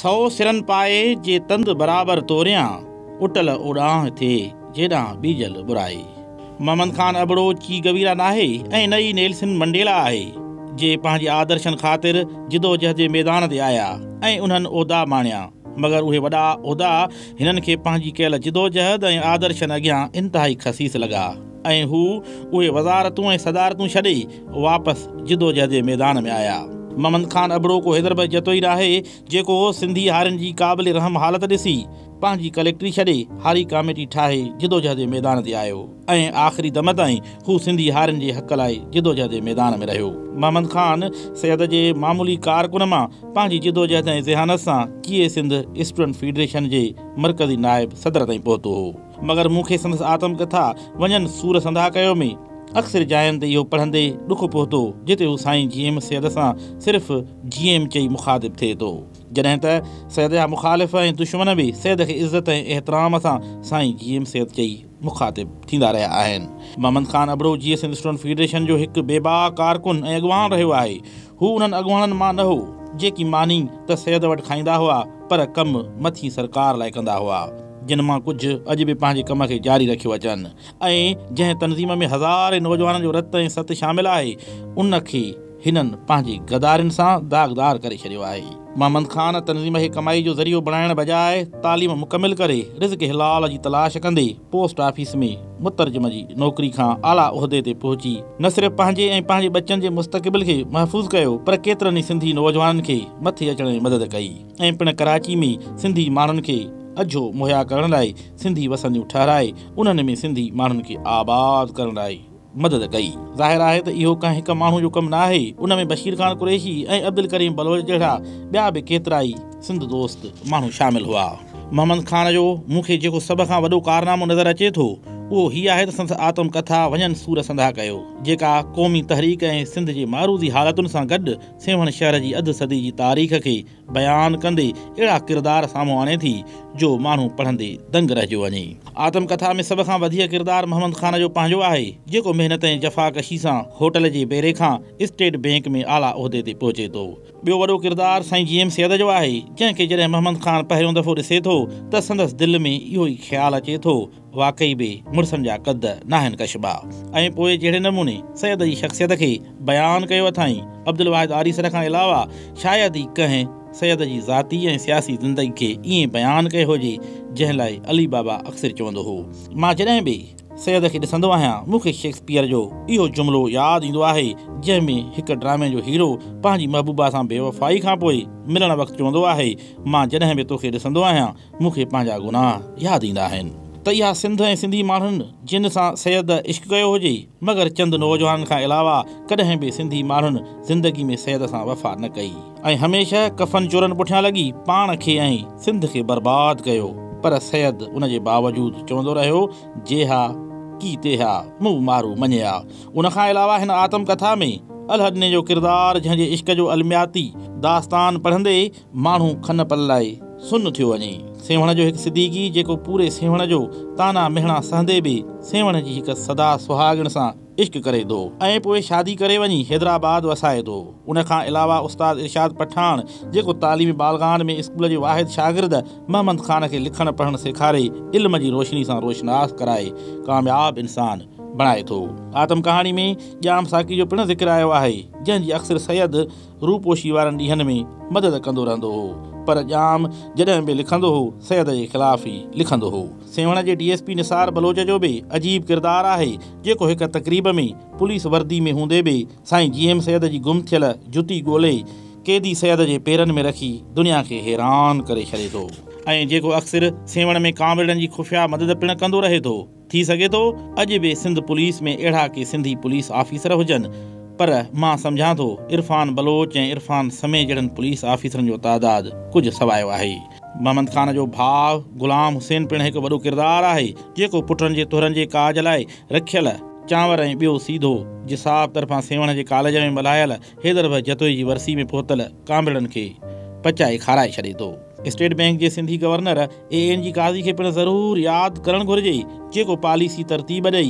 सौ सिरन पाए जे तंद बराबर तोरियां उटल उड़ाह थे जेॾां बीजल बुराई। मोहम्मद खान अबड़ो ची गवीरा नाहे ऐं नई नेल्सन मंडेला आहे जे पंहिंजे आदर्शन ख़ातिर जिदोजहद जे मैदान ते आया ऐं उन्हनि उहिदा माणिया, मगर उहे वॾा उहिदा हिननि खे पंहिंजी कयल जिदोजहद ऐं आदर्शन अॻियां इंतिहाई खसीस लॻा ऐं हू उहे वज़ारतूं ऐं सदारतूं छॾे वापसि जिदोजहद जे मैदान में आया। मोहम्मद खान अबड़ो को हैदर जतो ई नाहे जेको सिंधी हारियुनि जी क़ाबिल रहम हालत ॾिसी पंहिंजी कलेक्टरी छॾे हारी कमेटी ठाहे जिदोजहद जे मैदान ते आयो ऐं आख़िरी दम ताईं हू सिंधी हारियुनि जे हक़ लाइ जिदोजहद जे मैदान में रहियो। मोहम्मद खान सैयद जे मामूली कारकुन मां पंहिंजी जिदोजहद ऐं ज़हानत सां कीए सिंध स्टूडेंट फेडरेशन जे मरकज़ी नायब सदर ताईं पहुतो हो, मगर मूंखे संदसि आत्मकथा वञनि सूर संधा कयो में अक्सर जायुनि ते इहो पढ़ंदे ॾुख पहुतो जिते हू साईं GM सैयद सां सिर्फ़ु GM चई मुखातिब थिए थो, जॾहिं त सैयद जा मुखालिफ़ ऐं दुश्मन बि सैयद खे इज़त ऐं एहतराम सां साईं GM सैयद चई मुखातिब थींदा रहिया आहिनि। मोहम्मद खान अबड़ो GS सिंध स्टूडेंट फेडरेशन जो हिकु बेबाक कारकुन ऐं अॻवान रहियो आहे। हू उन्हनि अॻवाननि मां न हो जेकी मानी त सैयद वटि खाईंदा हुआ पर कमु मथी सरकार लाइ कंदा हुआ, जिन मां कुझु अॼु बि पंहिंजे कम खे जारी रखियो अचनि ऐं जंहिं तनज़ीम में हज़ारे नौजवाननि जो रत ऐं सत शामिल आहे उन खे हिननि पंहिंजी गदारियुनि सां दाग़दार करे छॾियो आहे। मोहम्मद खान तनज़ीम खे कमाई जो ज़रियो बणाइण बजाए तालीम मुकमिल करे रिज़्क़ हिलाल जी तलाश कंदे पोस्ट ऑफिस में मुतरजम जी नौकरी खां आला उहिदे ते पहुची न सिर्फ़ु पंहिंजे ऐं पंहिंजे बच्चनि जे मुस्तक़बिल खे महफ़ूज़ कयो पर केतिरनि ई सिंधी नौजवाननि खे मथे अचण में मदद कई ऐं पिण कराची में सिंधी माण्हुनि खे अझो मुहैया करण लाइ सिंधी वसंदियूं ठहिराए उन्हनि में सिंधी माण्हुनि खे आबाद करण लाइ मदद कई। ज़ाहिर आहे त इहो कंहिं हिकु माण्हू जो कमु न आहे, उन में बशीर खान कुरैशी ऐं अब्दुल करीम बलोच जहिड़ा ॿिया बि केतिरा ई सिंध दोस्त माण्हू शामिल हुआ। मोहम्मद खान जो मूंखे जेको सभ खां वॾो कारनामो नज़र अचे थो उहो हीअ आहे त संदसि आत्मकथा वञनि सूर संधा कयो जेका क़ौमी तहरीक ऐं सिंध जे मारूज़ी हालतुनि सां गॾु सेवण शहर जी अधु सदी जी तारीख़ खे बयानु कंदे अहिड़ा किरदार साम्हूं आणे थी जो माण्हू पढ़ंदे दंग रहिजी वञे। आत्मकथा में सभ खां वधीक किरदारु मोहम्मद खान जो पंहिंजो आहे जेको महिनत ऐं जफ़ाकशी सां होटल जे बेरे खां स्टेट बैंक में आला उहिदे ते पहुचे थो। ॿियो वॾो किरदारु साईं GM सैयद जो आहे जंहिंखे जॾहिं मोहम्मद खान पहिरियों दफ़ो ॾिसे थो त संदसि दिलि में इहो ई ख़्यालु अचे थो वाक़ई बि मुड़सनि जा कद नाहिनि कशबा। ऐं पोइ जहिड़े नमूने सैयद जी शख़्सियत खे बयानु कयो अथई अब्दुल वाहिद आरीसर खां अलावा शायदि ई कंहिं सैयद जी ज़ाती ऐं सियासी ज़िंदगी खे ईअं बयानु कयो हुजे जंहिं लाइ अली बाबा अक्सर चवंदो हो। मां जॾहिं बि सैयद खे ॾिसंदो आहियां मूंखे शेक्सपियर जो इहो जुमिलो यादि ईंदो आहे जंहिंमें हिकु ड्रामे जो हीरो पंहिंजी महबूबा सां बेवफ़ाई खां पोइ मिलण वक़्तु चवंदो आहे, मां जॾहिं बि तोखे ॾिसंदो आहियां मूंखे पंहिंजा गुनाह यादि ईंदा आहिनि। त इहा सिंध ऐं सिंधी माण्हुनि जिन सां सैयद इश्क़ कयो हुजे मगर चंद नौजवाननि खां अलावा कॾहिं बि सिंधी माण्हुनि ज़िंदगी में सैयद सां वफ़ा न कई ऐं हमेशह कफ़न चोरनि पुठियां लॻी पाण खे ऐं सिंध खे बर्बाद कयो, पर सैयद उन जे बावजूदि चवंदो रहियो जेहा की तेहा मूं मारू मञिया। उन खां अलावा हिन आत्मकथा में अलहदने जो किरदारु जंहिंजे इश्क़ जो अलमियाती दास्तान पढ़ंदे माण्हू खन पल लाइ सुन्न थियो वञे। सेवण जो हिकु सिद्दीकी जेको पूरे सेवण जो ताना मेहणा सहंदे बि सेवण जी हिकु सदा सुहागण सां इश्क़ करे थो ऐं पोइ शादी करे वञी हैदराबाद वसाए थो। उन खां अलावा उस्ताद इरशाद पठान जेको तालीमी बालगान में स्कूल जे वाहिद शागिर्द मोहम्मद खान खे लिखणु पढ़णु सेखारे इल्म जी रोशनी सां रोशनास कराए कामयाब इंसान बणाए थो। आतम कहाणी में ॼाम साकी जो पिणु ज़िक्र आयो आहे जंहिंजी अक्सर सैयद रूपोशी वारनि ॾींहनि में मदद कंदो रहंदो हो, पर ॼाम जॾहिं बि लिखंदो हो सैयद जे ख़िलाफ़ ई लिखंदो हो। सेवण जे DSP निसार बलोच जो बि अजीब किरदारु आहे जेको हिकु तक़रीब में पुलिस वर्दी में हूंदे बि साईं GM सैयद जी गुम थियल जुती ॻोल्हे कैदी सैयद जे पेरनि में रखी दुनिया खे हैरान करे छॾे थो ऐं जेको अक्सर सेवण में कामिड़नि जी खुफ़िया मदद पिणु कंदो रहे थो। थी सघे थो अॼु बि सिंध पुलिस में अहिड़ा के सिंधी पुलिस ऑफिसर हुजनि, पर मां सम्झां थो इरफान बलोच ऐं इरफान समे जहिड़नि पुलिस ऑफिसरनि जो तादादु कुझु सवायो आहे। मोहम्मद खान जो भाउ गुलाम हुसैन पिणु हिकु वॾो किरदारु आहे जेको पुटनि जे तुरनि जे काज लाइ रखियल चांवर ऐं ॿियो सीधो जिसाब तरफ़ां सेवण जे कॉलेज में मल्हायल हैदर जतोई जी वरसी में पहुतल कामिड़नि खे पचाए खाराए छॾे थो। स्टेट बैंक जे Sindhi governor AN G Kazi खे पिणु ज़रूरु यादि करणु घुरिजे जेको पॉलिसी तरतीब ॾेई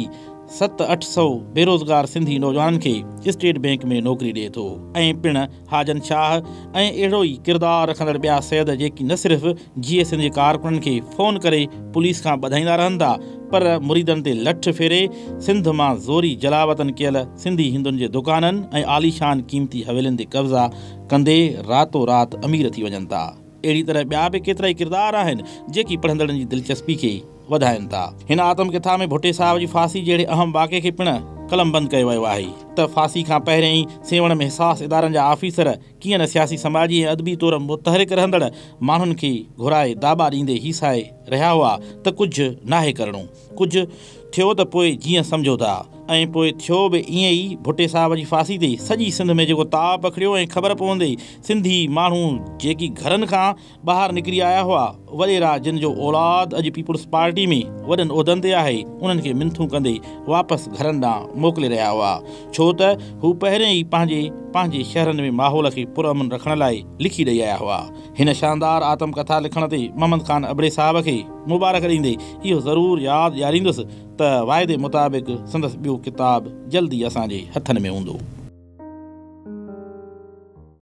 700-800 बेरोज़गार सिंधी नौजवाननि खे स्टेट बैंक में नौकरी ॾिए थो ऐं पिणु हाजन शाह ऐं अहिड़ो ई किरदारु रखंदड़ ॿिया सैद जेकी न सिर्फ़ु GSN जे कारकुननि खे फ़ोन करे पुलिस खां ॿधाईंदा रहनि था पर मुरीदनि ते लठ फेरे सिंध मां ज़ोरी जलावतन कयल सिंधी हिंदुनि जे दुकाननि ऐं आलीशान क़ीमती हवेलियुनि ते कब्ज़ा कंदे रातो राति अमीर थी वञनि था। अहिड़ी तरह ॿिया बि केतिरा ई किरदार आहिनि जेकी पढ़ंदड़नि जी दिलचस्पी खे वधाइनि था। हिन आतमकथा में भुट्टे साहब जी फांसी जहिड़े अहम वाक़े खे पिणु कलम बंदि कयो वियो आहे त फांसी खां पहिरियों ई सेवण में हिसास इदारनि जा ऑफिसर कीअं न सियासी समाजी ऐं अदबी तौरु मुतहरिक रहंदड़ माण्हुनि खे घुराए दाबा ॾींदे हीसाए रहिया हुआ त कुझु नाहे करणो, कुझु थियो त पोइ जीअं सम्झो था। ऐं पोइ थियो बि ईअं ई। भुट्टे साहब जी फांसी ते सॼी सिंध में जेको ताव पखिड़ियो ऐं ख़बर पवंदे सिंधी माण्हू जेकी घरनि खां ॿाहिरि निकिरी आया हुआ वॾेरा जिन जो औलाद अॼु पीपुल्स पार्टी में वॾनि उहिदनि ते आहे उन्हनि खे मिनथूं कंदे वापसि घरनि ॾांहुं मोकिले रहिया हुआ छो त हू पहिरियों ई पंहिंजे शहरनि में माहौल खे पुरअमन रखण लाइ लिखी ॾेई आया हुआ। हिन शानदार आतमकथा लिखण ते मोहम्मद ख़ान अबड़े साहब खे मुबारक ॾींदे इहो ज़रूरु यादि ॾियारींदुसि त वाइदे मुताबिक़ संदसि ॿियो किताबु जल्दी असांजे हथनि में हूंदो।